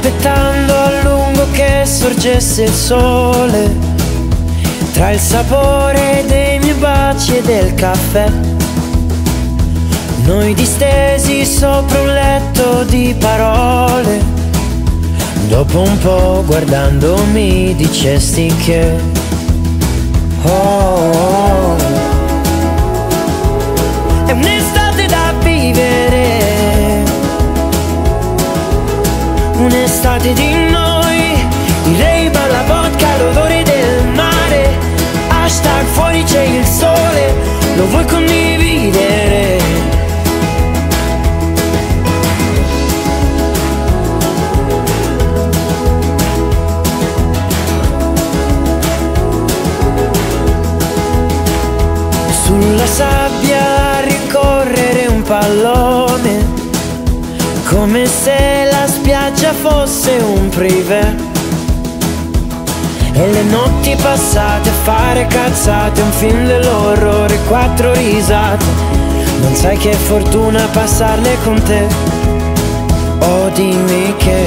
aspettando a lungo che sorgesse il sole, tra il sapore dei miei baci e del caffè, noi distesi sopra un letto di parole. Dopo un po' guardandomi dicesti che oh, è un'estate da vivere, un'estate di noi, i Ray-Ban, la vodka, l'odore del mare, hashtag fuori c'è il sole, lo vuoi condividere? Sulla sabbia a ricorrere un pallone, come se la spiaggia fosse un privé, e le notti passate a fare cazzate, un film dell'orrore, 4 risate. Non sai che fortuna passarle con te. Oh dimmi che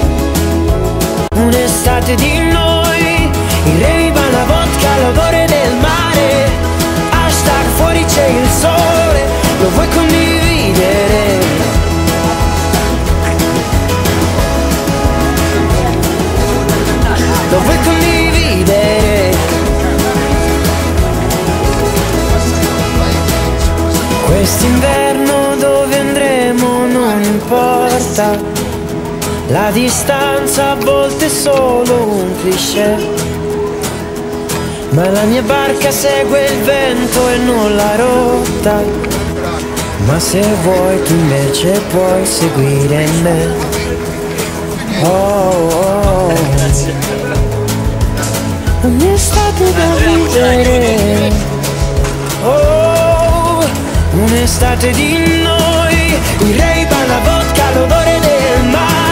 un'estate di noi, il Ray-Ban, la vodka, l'odore del mare, hashtag fuori c'è il sole, lo vuoi condividere? Lo vuoi condividere? Quest'inverno dove andremo non importa, la distanza a volte è solo un cliché, ma la mia barca segue il vento e non la rotta. Ma se vuoi tu invece puoi seguire me. Oh, oh. Un'estate da vivere, oh, un'estate di noi, il Ray-Ban, la vodka, l'odore del mare.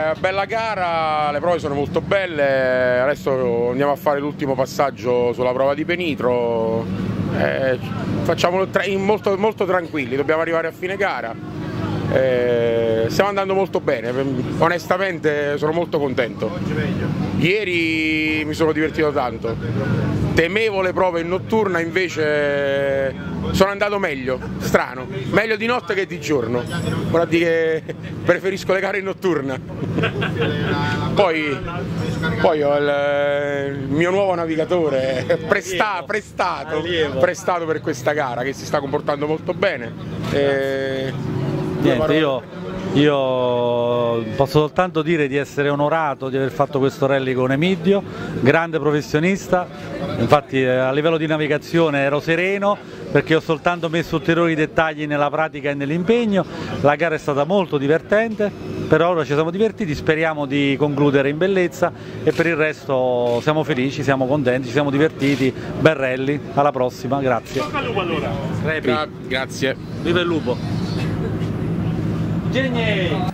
Bella gara, le prove sono molto belle, adesso andiamo a fare l'ultimo passaggio sulla prova di Penitro, facciamolo molto tranquilli, dobbiamo arrivare a fine gara, stiamo andando molto bene, onestamente sono molto contento. Ieri mi sono divertito tanto, temevo le prove in notturna, invece sono andato meglio, strano, meglio di notte che di giorno, vorrà dire che preferisco le gare in notturna. Poi ho il mio nuovo navigatore prestato per questa gara, che si sta comportando molto bene. Niente, io posso soltanto dire di essere onorato di aver fatto questo rally con Emidio, grande professionista, infatti a livello di navigazione ero sereno perché ho soltanto messo ulteriori dettagli nella pratica e nell'impegno. La gara è stata molto divertente, per ora ci siamo divertiti, speriamo di concludere in bellezza e per il resto siamo felici, siamo contenti, ci siamo divertiti, bel rally, alla prossima, grazie. Grazie. Viva il lupo! Genie!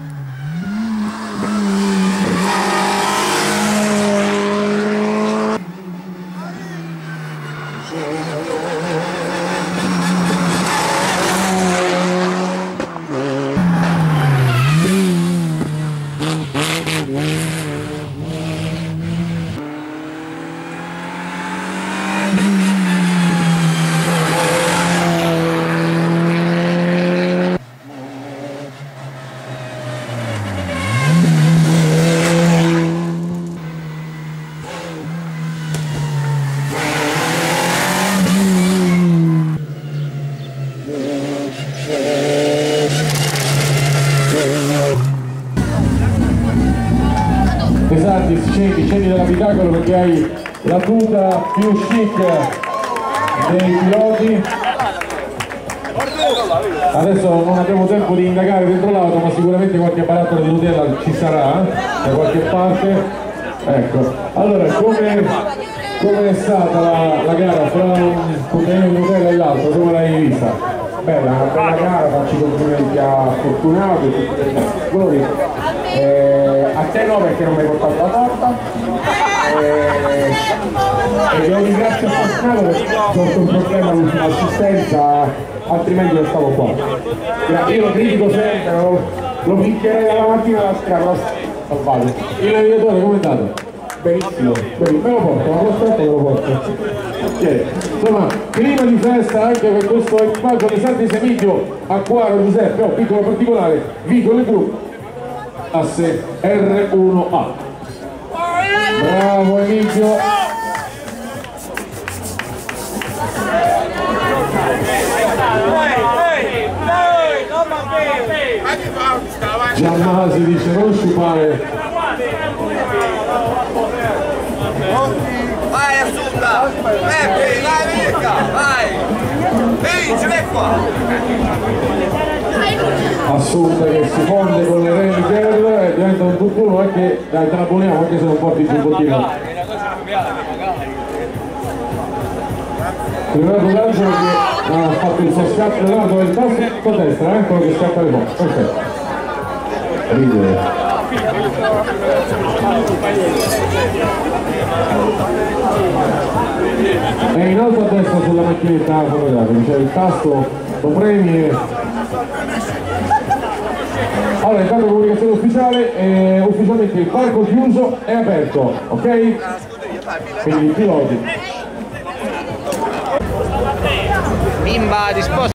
Pesanti, scendi dall'abitacolo perché hai la tuta più chic dei piloti. Adesso non abbiamo tempo di indagare dentro l'auto, ma sicuramente qualche barattolo di Nutella ci sarà da qualche parte. Ecco, allora come è stata la gara fra un cucchiaino di Nutella e l'altro? Come l'hai vista? Bella, una bella gara, faccio i complimenti a Fortunato e tutti gli assicuratori. A te no perché non mi hai portato la torta e lo ringrazio a Fortunato perché ho avuto un problema all'ultima assistenza, altrimenti non stavo qua. Io lo critico sempre, lo picchierei dalla mattina alla strada, salvato. Il navigatore come è andato? Benissimo, me lo porto, ma costretto me lo porto. Ok, insomma, clima di festa anche per questo equipaggio di Santi Semidio a Quaro Giuseppe, piccolo particolare, Vicole Group classe R1A. Bravo Emilio. Giammasi dice non sciupare. Vai Assunta! Vai Mirka! Vai! Ehi, ce l'hai qua! Assunta che si fonde con le Rally Girl e diventa un tutt'uno anche dai traboniamo anche se non porti il giubbottino. Leonardo D'Angelo che ha fatto il suo scatto, Leonardo il tasto destra, quello che scappa le mani, perfetto. Ridere. E in alto a destra sulla macchinetta fotografica, c'è il tasto, lo premi e... Allora, intanto comunicazione ufficiale, ufficialmente il parco chiuso è aperto, ok? Quindi i piloti. Bimba disposta.